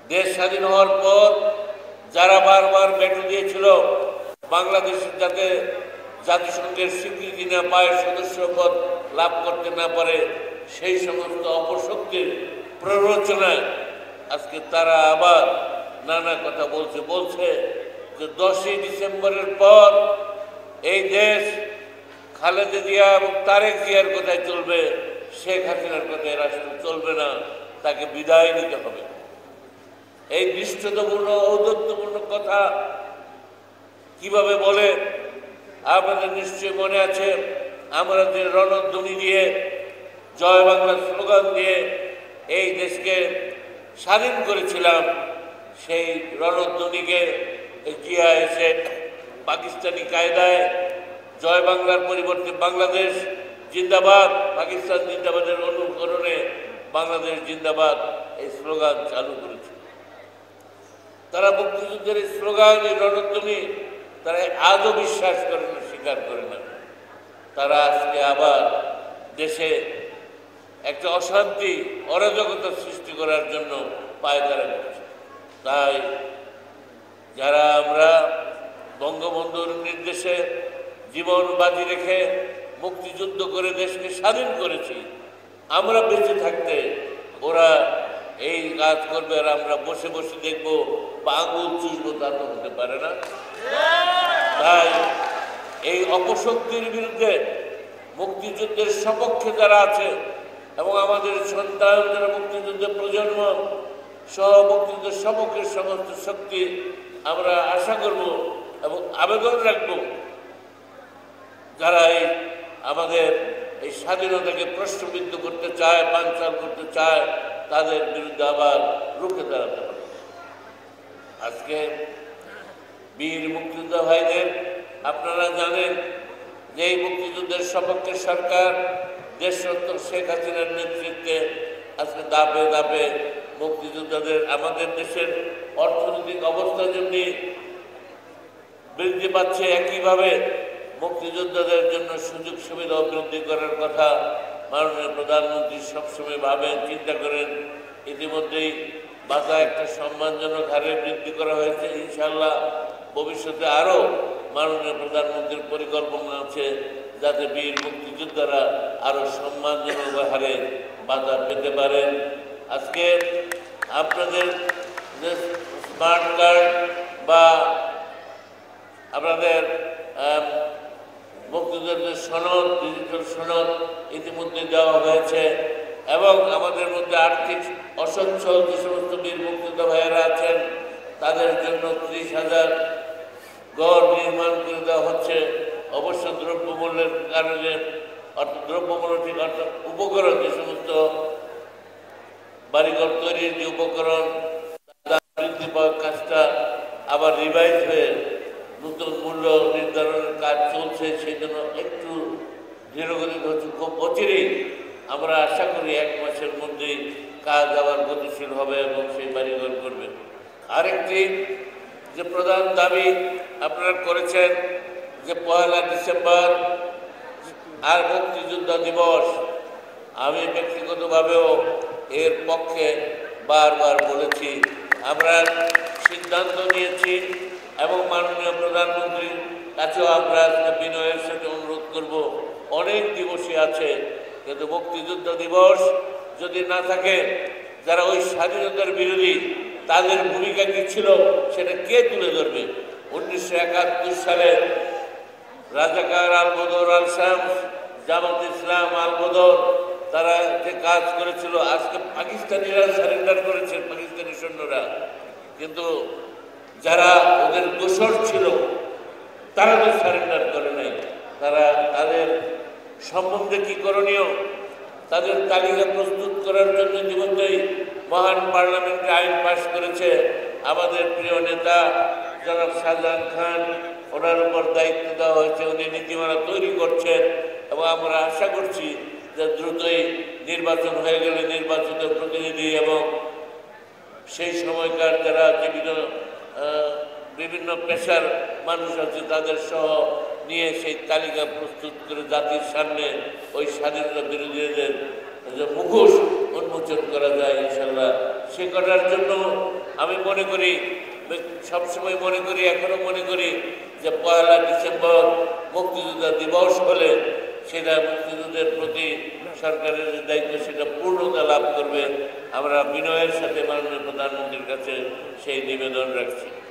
দেশ স্বাধীন হওয়ার পর যারা বারবার ব্যাটু দিয়েছিল বাংলাদেশের যাতে জাতিসংঘের স্বীকৃতি না পায়, সদস্যপদ লাভ করতে না পারে, সেই সমস্ত অপশক্তির প্ররোচনায় আজকে তারা আবার নানা কথা বলছে যে 10ই ডিসেম্বরের পর এই দেশ খালেদা জিয়া এবং তারেক জিয়ার কথায় চলবে, শেখ হাসিনার কথায় রাষ্ট্র চলবে না, তাকে বিদায় নিতে হবে। এই দৃষ্টতাপূর্ণ ঔদ্ধত্যপূর্ণ কথা কিভাবে বলে আপনাদের নিশ্চয়ই মনে আছে। আমরা যে রণধ্বনি দিয়ে, জয় বাংলা স্লোগান দিয়ে এই দেশকে স্বাধীন করেছিলাম, সেই রণধ্বনিকে জিয়া এসে পাকিস্তানি কায়দায় জয় বাংলার পরিবর্তে বাংলাদেশ জিন্দাবাদ, পাকিস্তান জিন্দাবাদের অনুকরণে বাংলাদেশ জিন্দাবাদ এই স্লোগান চালু করেছে। তারা মুক্তিযুদ্ধের এই স্লোগান, এই রণধ্বনি তারা আজও বিশ্বাস করে না, স্বীকার করে না। তারা আজকে আবার দেশে একটা অশান্তি, অরাজকতা সৃষ্টি করার জন্য পায়তারা করছে। তাই যারা আমরা বঙ্গবন্ধুর নির্দেশে জীবন বাজি রেখে মুক্তিযুদ্ধ করে দেশকে স্বাধীন করেছি, আমরা বেঁচে থাকতে ওরা এই কাজ করবে আর আমরা বসে বসে দেখবো বা আঙুল চুষবো, তা তো হতে পারে না। তাই এই অপশক্তির বিরুদ্ধে মুক্তিযুদ্ধের সপক্ষে যারা আছে এবং আমাদের সন্তান যারা মুক্তিযুদ্ধের প্রজন্ম সহ মুক্তিযুদ্ধের সপক্ষের সমস্ত শক্তি আমরা আশা করব এবং আবেদন রাখব, যারা এই আমাদের এই স্বাধীনতাকে প্রশ্নবিদ্ধ করতে চায়, বানচাল করতে চায়, তাদের বিরুদ্ধে আবার রুখে দাঁড়াতে হবে। আজকে বীর মুক্তিযোদ্ধা ভাইদের আপনারা জানেন যে এই মুক্তিযুদ্ধের সপক্ষে সরকার দেশরত্ন শেখ হাসিনার নেতৃত্বে আজকে ধাপে ধাপে মুক্তিযোদ্ধাদের, আমাদের দেশের অর্থনৈতিক অবস্থা যেমনি বৃদ্ধি পাচ্ছে, একইভাবে মুক্তিযোদ্ধাদের জন্য সুযোগ সুবিধা বৃদ্ধি করার কথা মাননীয় প্রধানমন্ত্রী সবসময় ভাবেন, চিন্তা করেন। ইতিমধ্যেই ভাতা একটা সম্মানজনক হারে বৃদ্ধি করা হয়েছে। ইনশাআল্লাহ ভবিষ্যতে আরও মাননীয় প্রধানমন্ত্রীর পরিকল্পনা আছে যাতে বীর মুক্তিযোদ্ধারা আরও সম্মানজনক হারে ভাতা পেতে পারেন। আজকে আপনাদের যে স্মার্ট কার্ড বা আপনাদের মুক্তিযুদ্ধের সনদ, ডিজিটাল সনদ ইতিমধ্যে দেওয়া হয়েছে এবং আমাদের মধ্যে আর্থিক অসচ্ছল যে সমস্ত বীর মুক্তিযোদ্ধা ভাইয়েরা আছেন তাদের জন্য 30,000 ঘর নির্মাণ করে দেওয়া হচ্ছে। অবশ্য দ্রব্যমূল্যের কারণে, অর্থাৎ দ্রব্যমূল্য ঠিক অর্থাৎ উপকরণ, যে সমস্ত বাড়িঘর তৈরির যে উপকরণ বৃদ্ধি পাওয়ার কাজটা আবার রিভাইজ হয়ে নতুন মূল্য নির্ধারণের কাজ চলছে, সেই জন্য একটু ধীরগতি হচ্ছে। খুব অচিরেই আমরা আশা করি 1 মাসের মধ্যেই কাজ আবার গতিশীল হবে এবং সেই বাড়িঘর করবে। আরেকটি যে প্রধান দাবি আপনারা করেছেন যে 1 ডিসেম্বর আর মুক্তিযোদ্ধা দিবস, আমি ব্যক্তিগতভাবেও এর পক্ষে বারবার বলেছি। আমরা সিদ্ধান্ত নিয়েছি এবং মাননীয় প্রধানমন্ত্রীর কাছেও আমরা বিনয়ের সাথে অনুরোধ করব, অনেক দিবসই আছে কিন্তু মুক্তিযুদ্ধ দিবস যদি না থাকে, যারা ওই স্বাধীনতার বিরোধী তাদের ভূমিকা কী ছিল সেটা কে তুলে ধরবে? 1971 সালে রাজাকার আল-বদর, আল-শামস, জামাত ইসলাম, আল-বদর তারা যে কাজ করেছিল, আজকে পাকিস্তানিরা সারেন্ডার করেছেন, পাকিস্তানি সৈন্যরা, কিন্তু যারা ওদের দোসর ছিল তারা তো সারেন্ডার করে নাই। তারা তাদের সম্বন্ধে কি করণীয় তাদের তালিকা প্রস্তুত করার জন্য ইতিমধ্যেই মহান পার্লামেন্টে আইন পাশ করেছে আমাদের প্রিয় নেতা জনাব শাহজাহান খান। ওনার উপর দায়িত্ব দেওয়া হয়েছে, উনি নীতিমালা তৈরি করছেন এবং আমরা আশা করছি যে দ্রুতই নির্বাচন হয়ে গেলে নির্বাচিত প্রতিনিধি এবং সেই সময়কার যারা বিভিন্ন পেশার মানুষ আছে তাদের সহ নিয়ে সেই তালিকা প্রস্তুত করে জাতির সামনে ওই স্বাধীনতা বিরোধীদের যে মুখোশ উন্মোচন করা যায়, ইনশাল্লাহ সে করার জন্য আমি মনে করি, সবসময় মনে করি, এখনো মনে করি যে 1 ডিসেম্বর মুক্তিযোদ্ধা দিবস হলে সেটা মুক্তিযুদ্ধের প্রতি সরকারের যে দায়িত্ব সেটা পূর্ণতা লাভ করবে। আমরা বিনয়ের সাথে মাননীয় প্রধানমন্ত্রীর কাছে সেই নিবেদন রাখছি।